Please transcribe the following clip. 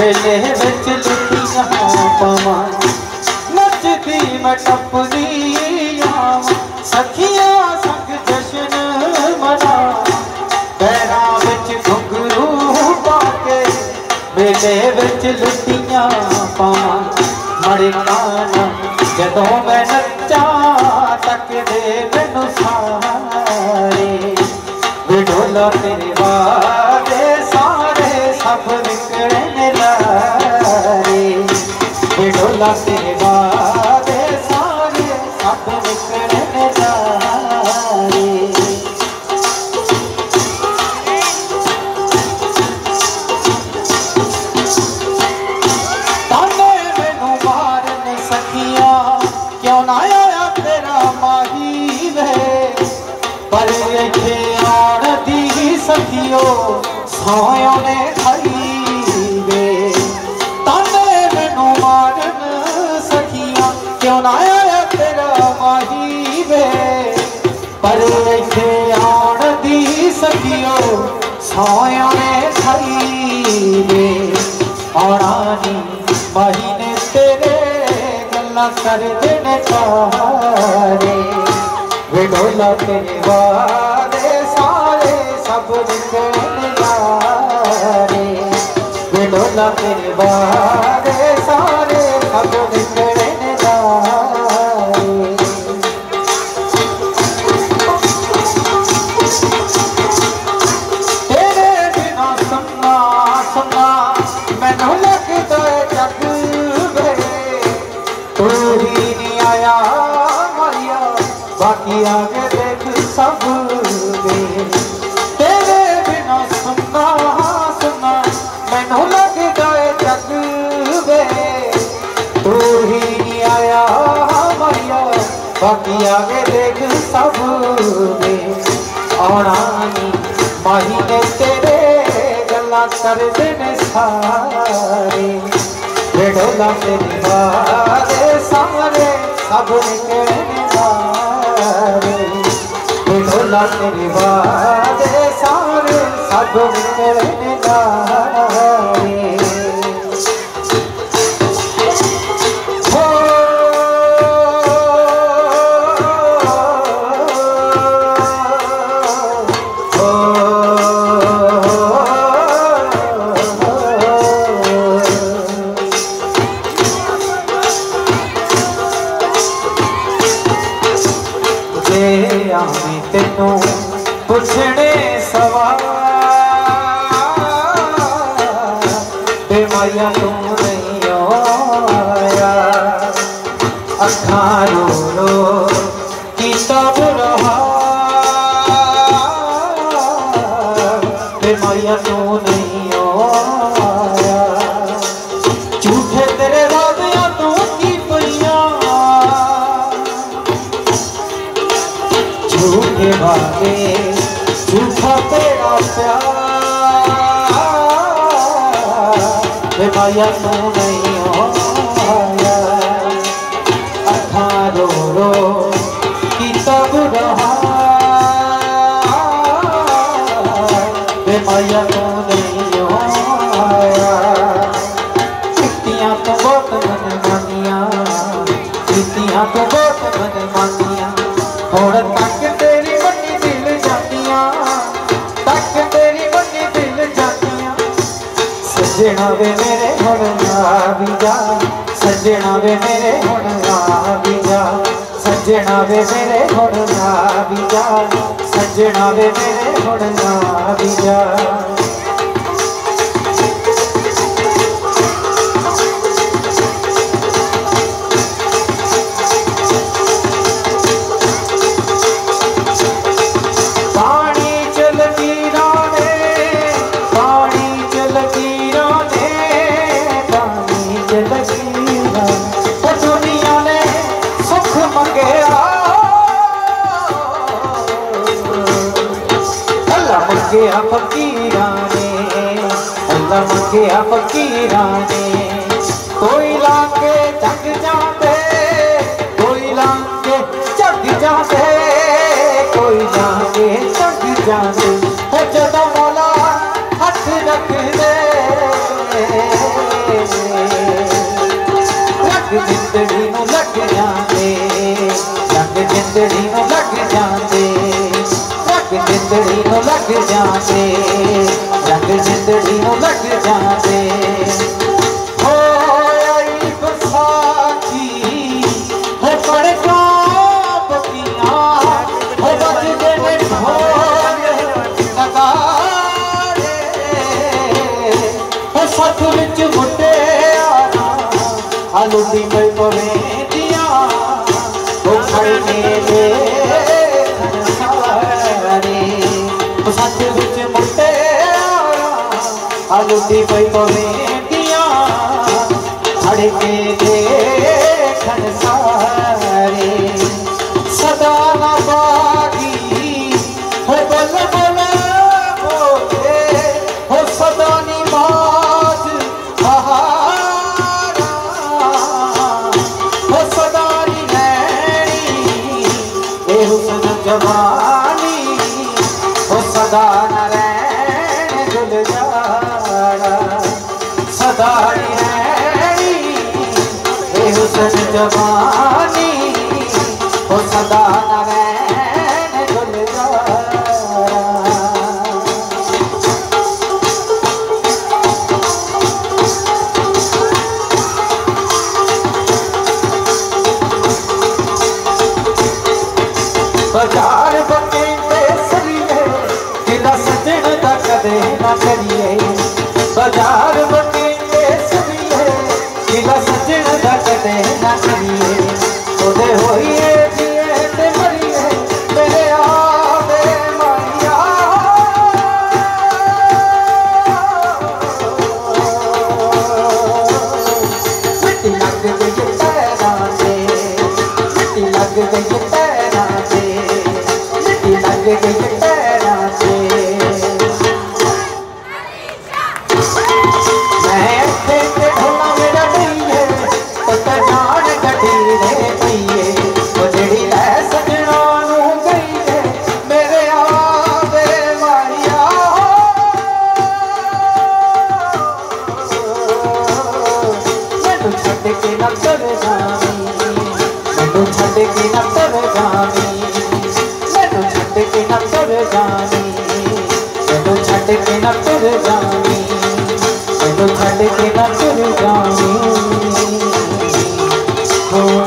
मेले विच लुटियां पावां नचदी मैं टपदी आवां सखियां संग जशन मना पैरां विच घुंघरू पा के मेले विच लुटियां पावां मड़काना जदों मैं नच्चा तकदे मैनू सारे विडोला तेरे वादे सारे सब विकड़े लारे विडोला तेरे वादे सारे सब विकड़े लारे ताने मैनू मारन सखियां क्यों ना आया तेरा माही वे पर इत्थे आण दी सखियो सायों ने खाई वे ताने मैनू मारन सखियां क्यों ना आया तेरा माही वे पर इत्थे आण दी सखियो सायों ने खाई वे आना नी माही ने तेरे गल्लां कर देने तारे विडोला तेरे वादे सारे सब विकड़े लारे विडोला तेरे वादे सारे सब विकड़े लारे तेरे बिना सुनना सुनना मैनू लगदा जग वे तू ही नहीं आया माया बाकी आगे देख सब वे तेरे बिना सुनना सुनना मैनू लगदा जग वे तू ही नहीं आया माया बाकी आगे देख सब वे आना नी माही ने तेरे गल्लां कर देने सारे विडोला तेरे वादे सारे सब निकलने लारे विडोला तेरे वादे सारे सब निकलने लारे तेनू पुछने सवाल बे माया तू नहीं आया अखां रो रो कीता बुरा बे माया तू नहीं आया झूठे तेरे वादियां तू की पईयां झूठे वादे झूठा तेरा प्यार वे माया तू नहीं आया अखां रो रो कीता बुरा वे माया तू नहीं आया कितियां तो बहुत मनमानियां कितियां तो बहुत मनमानियां हुण तक तेरी वड्डी दिल जातियां तक तेरी वड्डी दिल जातियां सजना वे मेरे हुण आ भी जा सजना वे मेरे हुण आ भी जा सजना वे मेरे हुण आ भी जा सजना वे मेरे हुण आ भी जा मंगिया फकीरां ने अल्लाह मंगिया फकीरां ने कोई लाके जग जाते कोई लाके जग जाते कोई लाके जग जाते जदों मौला हथ रख दे जिंदड़ी नूं लग जाते, रंग जिंदड़ी नूं लग जाते। हो आई बसाखी हो पड़का बतियां हो बजदे ने ढोल नगाड़े हो सथ विच मुटियारा आलू दी पई पवेंदियां हो खड़े मेले सच विच मुटियारा आलू दी पई पवेंदियां खड़े के देखण सारे। सदा ना बागी हो बल बल बोले हो सदा नी बाज बहारा हो सदा नी नैनी ए हुस्न जवानी हो सदा न रैन गुलजारा सदा नी रैनी ए हुस्न जवानी हो सदा न रैन गुलजारा। बाजार बकेंदे सरिए किला सजण दा कदे ना करिए, बाजार बकेंदे सरिए किला सजण दा कदे ना करिए। ओदे होइए जिए ते मरिए मेरे आवे मारिया मिट्टी लग गई पैरां ते, मिट्टी लग गई पैरां ते, मिट्टी लग गई पैरां ते। मैं इत्थे ते ढोला मेरा पईए पता जान गड्डी रे पईए ओ जेड़ी लै सजना नूं गई है मेरे आवे मारिया मैनू छड्ड के ना कर जावी, मैनू छड्ड के ना कर जावी, मैनू छड्ड के ना कर जावी, मैनू छड्ड के ना कर जावी, मैनू छड्ड के ना कर जावी।